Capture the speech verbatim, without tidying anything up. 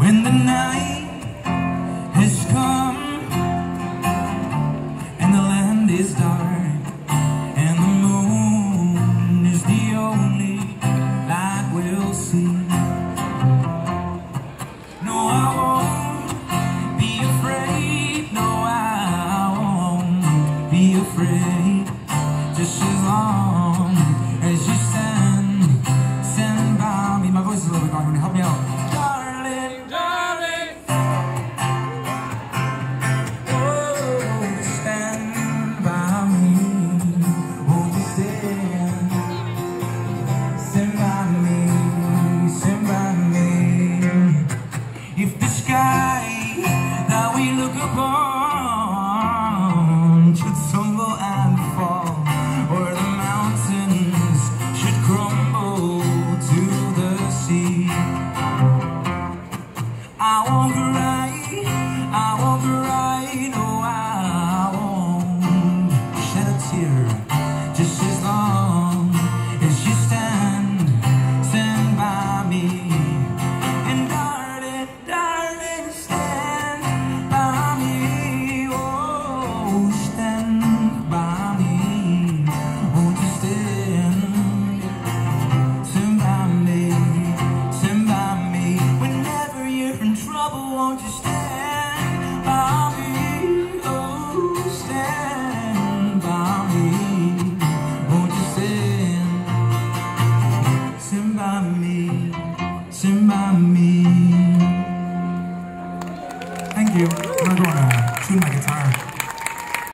when the night has come and the land is dark and the moon is the only light we'll see. No, I won't be afraid. No, I won't be afraid. Just as long as you stand, stand by me. My voice is a little bit gone. Help me out. Darling, darling. Oh, stand by me. Won't you stand? Stand by me. Stand by me. If the sky that we look upon should tumble and fall, or the mountains should crumble to the sea, I won't cry, I won't cry, no, I won't shed a tear. Just as long as you stand, stand by me. And darling, darling, stand by me. Oh, stand by me. Won't you stand, stand by me, stand by me. Whenever you're in trouble, won't you stand by me? Oh, stand by me. Won't you stand, stand by me, stand by me. Thank you. I'm gonna tune my guitar.